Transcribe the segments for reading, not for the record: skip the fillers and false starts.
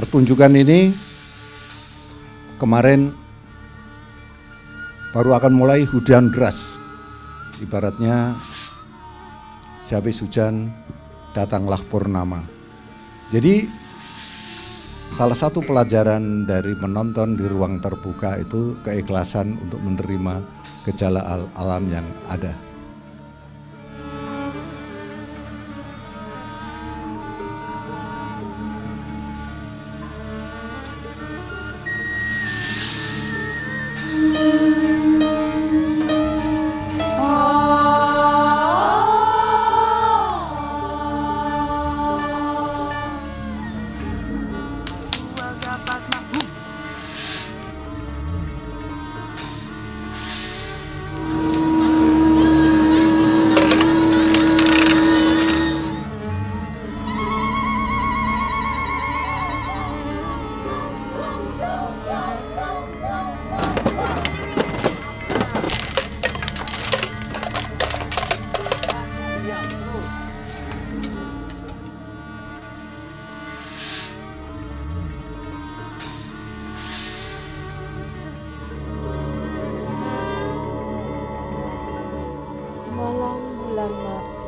pertunjukan ini kemarin baru akan mulai hujan deras. Ibaratnya sehabis hujan datanglah purnama. Jadi salah satu pelajaran dari menonton di ruang terbuka itu keikhlasan untuk menerima gejala alam yang ada. Malam bulan mati,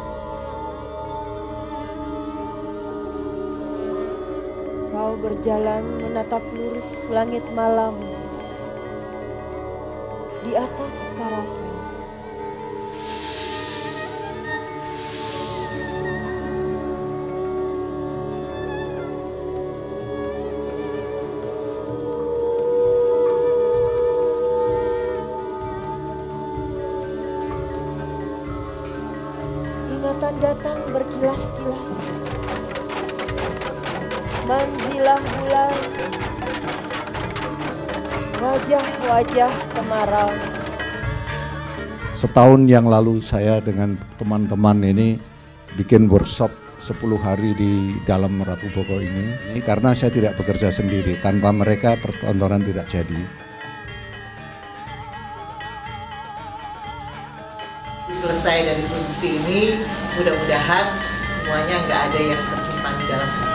kau berjalan menatap lurus langit malam di atas karavan. Ingatan datang berkilas-kilas, manzilah bulan, wajah-wajah semarang. Setahun yang lalu saya dengan teman-teman ini bikin workshop 10 hari di dalam Ratu Boko ini karena saya tidak bekerja sendiri. Tanpa mereka pertontonan tidak jadi. Selesai dari produksi ini, mudah-mudahan semuanya nggak ada yang tersimpan di dalam